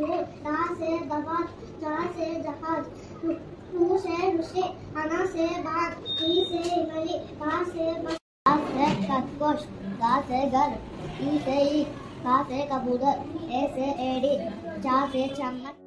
तंदूर, दा से दवात, जा से जहाज, टू से ऋषि, अना से बाग, ई से इमली, बा से खरगोश, गा से घर, ई से ईख, का से कबूतर, ए से एड़ी, जा से चम्मच।